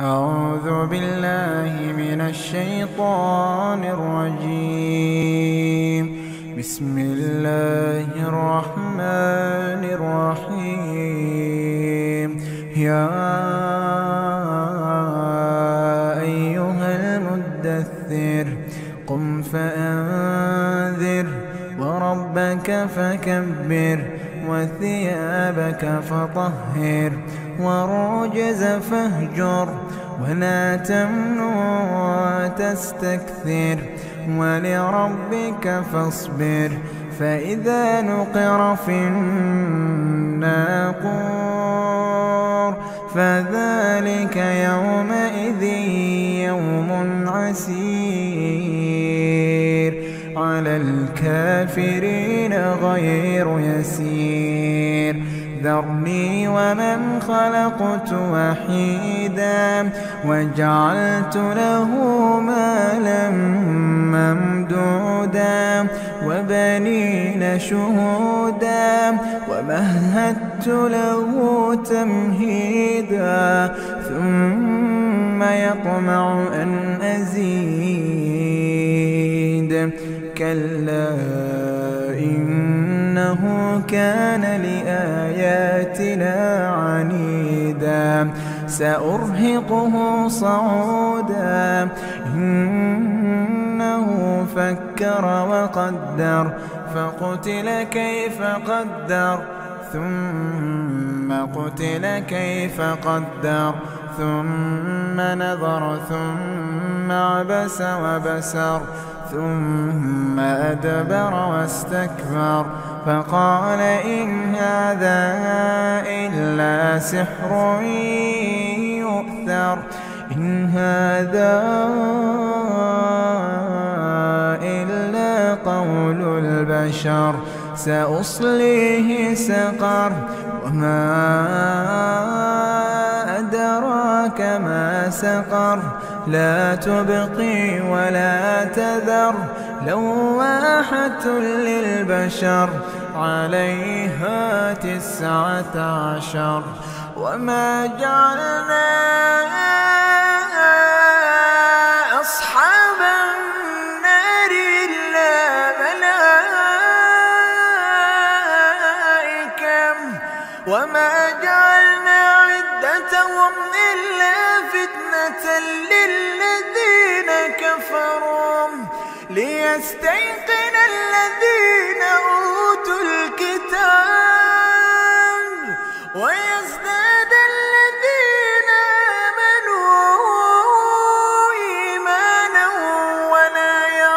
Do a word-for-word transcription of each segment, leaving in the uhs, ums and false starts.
أعوذ بالله من الشيطان الرجيم. بسم الله الرحمن الرحيم. يا أيها المدثر قم فأنذر وربك فكبر وثيابك فطهر والرجز فاهجر ولا تمنن تستكثر ولربك فاصبر فإذا نقر في الناقور فذلك يومئذ يوم عسير على الكافرين غير يسير. ذرني ومن خلقت وحيدا وجعلت له مالا ممدودا وبنين شهودا ومهدت له تمهيدا ثم يطمع أن أزيد. كلا إنه كان لآياتنا عنيدا سأرهقه صعودا إنه فكر وقدر فقتل كيف قدر ثم قتل كيف قدر ثم نظر ثم عبس وبسر ثم أدبر واستكبر فقال إن هذا إلا سحر يؤثر إن هذا إلا قول البشر سأصليه سقر وما أدراك ما سقر لا تبقي ولا تذر لواحة للبشر عليها تسعة عشر. وما جعلنا أصحاب النار إلا ملائكة وما جعلنا عدتهم إلا فتنة للذين كفروا ليستيقن الذين أوتوا الكتاب ويزداد الذين آمنوا إيمانا ولا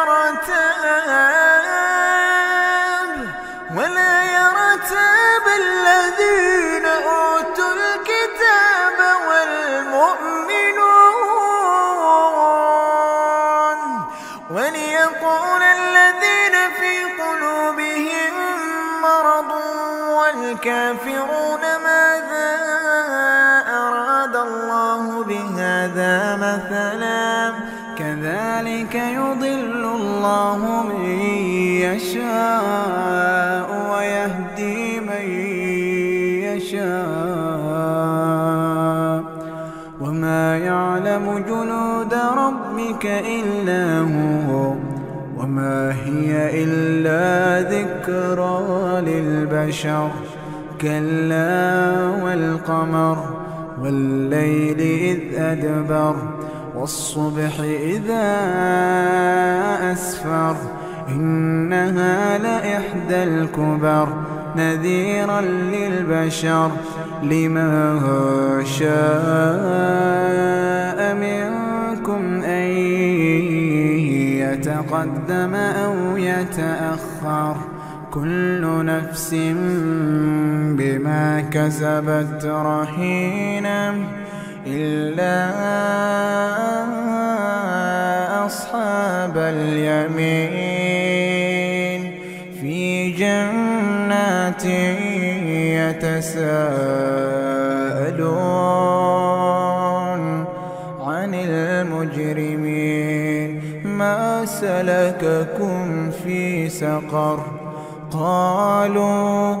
يرتاب ولا يرتاب الذين أوتوا الكتاب والمؤمنون وليقول الذين في قلوبهم مرض والكافرون ماذا أراد الله بهذا مثلا كذلك يضل الله من يشاء ويهدي من يشاء وما يعلم جنود ربك إلا هو وما هي إلا ذكرى للبشر. كلا والقمر والليل إذ أدبر والصبح إذا أسفر إنها لإحدى الكبر نذيرا للبشر لمن شاء منكم أن يتقدم أو يتأخر كل نفس بما كسبت رهينة إلا أصحاب اليمين في جنات يتساءلون عن المجرمين ما سلككم في سقر قالوا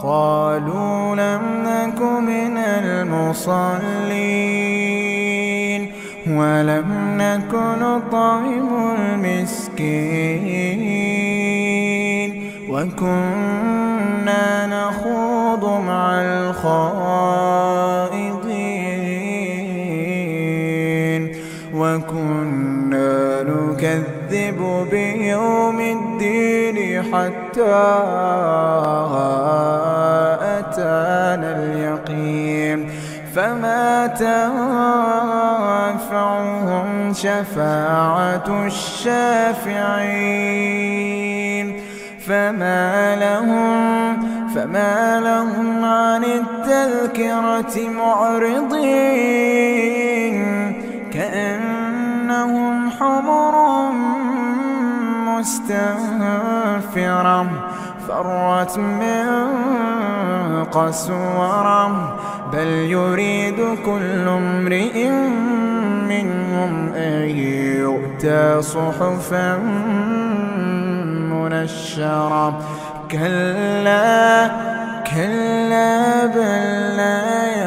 قالوا لم نك من المصلين ولم نك نطعم المسكين وكنا نخوض مع الخائضين وكنا نكذب بيوم الدين حتى أتانا اليقين فما تنفعهم شفاعة الشافعين فما لهم فما لهم عن التذكرة معرضين كأنهم حمر مستنفرة فرت من قسورة بل يريد كل امرئ منهم أن يؤتى صحفا منشرة كلا كلا بل لا